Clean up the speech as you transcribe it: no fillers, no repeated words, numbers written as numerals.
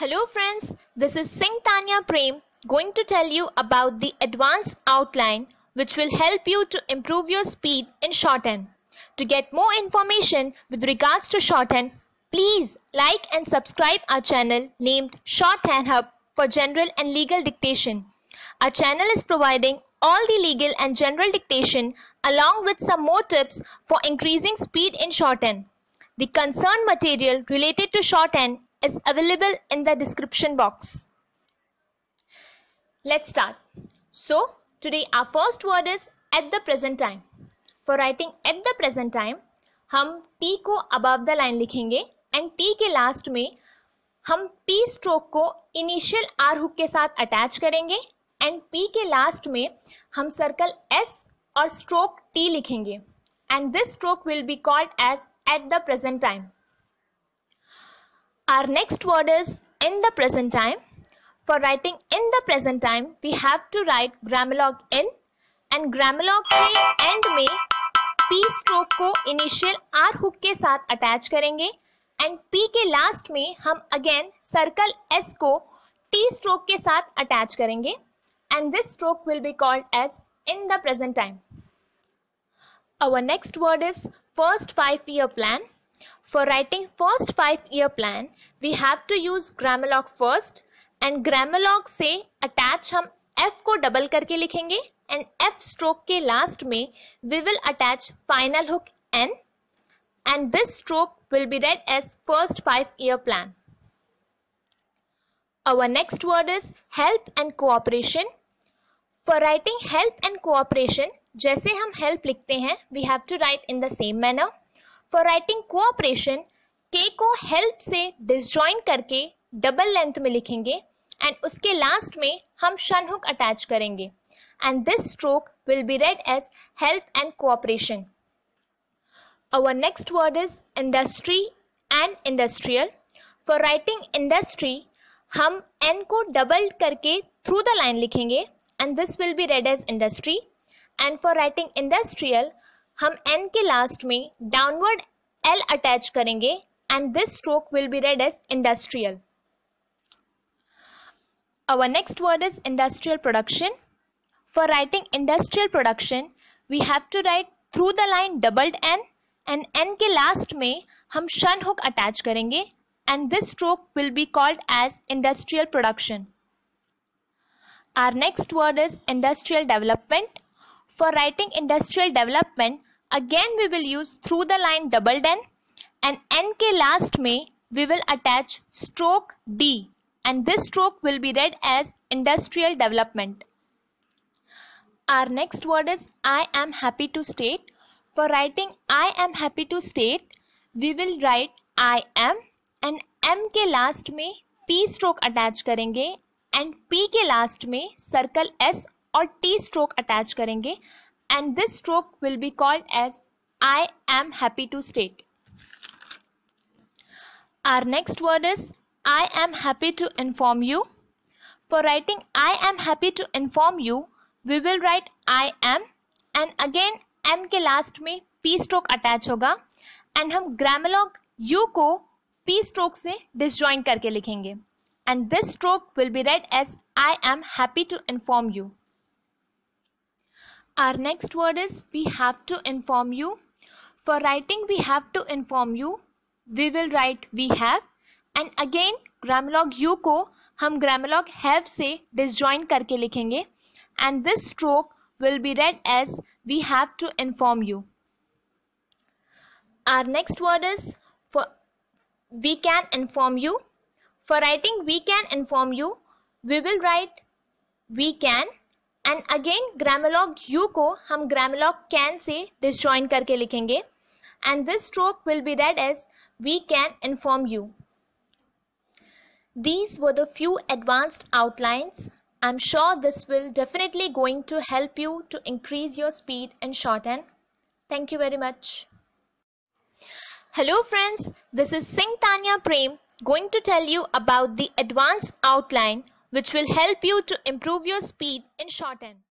Hello friends, this is Singh Tanya Prem going to tell you about the advanced outline which will help you to improve your speed in shorthand. To get more information with regards to shorthand, please like and subscribe our channel named Shorthand Hub for general and legal dictation. Our channel is providing all the legal and general dictation along with some more tips for increasing speed in shorthand. The concerned material related to shorthand is available in the description box. Let's start. So, today our first word is at the present time. For writing at the present time, हम T को above the line लिखेंगे and T के last में हम P stroke को initial R hook के साथ attach करेंगे and P के last में हम circle S और stroke T लिखेंगे and this stroke will be called as at the present time. Our next word is in the present time. For writing in the present time, we have to write grammar log in and grammar log के end में P stroke को initial R hook के साथ attach करेंगे and P के last में हम again circle S को T stroke के साथ attach करेंगे and this stroke will be called as in the present time. Our next word is first 5-year plan. For writing first 5-year plan, we have to use grammar log first and grammar log से attach हम F को double करके लिखेंगे and F stroke के last में we will attach final hook N and this stroke will be read as first 5-year plan. Our next word is help and cooperation. For writing help and cooperation, जैसे हम help लिखते हैं, we have to write in the same manner. For writing cooperation, K को help से disjoin करके double length में लिखेंगे and उसके last में हम शन hook attach करेंगे and this stroke will be read as help and cooperation. Our next word is industry and industrial. For writing industry, हम N को double करके through the line लिखेंगे and this will be read as industry and for writing industrial, हम N के last में downward L attach करेंगे and this stroke will be read as industrial. Our next word is industrial production. For writing industrial production, we have to write through the line doubled N and N के last में हम शन hook attach करेंगे and this stroke will be called as industrial production. Our next word is industrial development. For writing industrial development, again we will use through the line doubled N and N के last में we will attach stroke D and this stroke will be read as industrial development. Our next word is I am happy to state. For writing I am happy to state, we will write I am and M के last में P stroke attach करेंगे and P के last में circle S और T stroke attach करेंगे and this stroke will be called as I am happy to state. Our next word is I am happy to inform you. For writing I am happy to inform you, we will write I am and again M के last में P stroke attach होगा and हम grammar log U को P stroke से disjoin करके लिखेंगे and this stroke will be read as I am happy to inform you. Our next word is we have to inform you. For writing we have to inform you, we will write we have and again grammar log U को हम grammar log have से disjoin करके लिखेंगे and this stroke will be read as we have to inform you. Our next word is for we can inform you. For writing we can inform you, we will write we can and again grammar log U को हम grammar log can से disjoin करके लिखेंगे and this stroke will be read as we can inform you. These were the few advanced outlines. I'm sure this will definitely going to help you to increase your speed in shorthand. Thank you very much. Hello friends, this is Singh Tanya Prem going to tell you about the advanced outline which will help you to improve your speed in shorthand.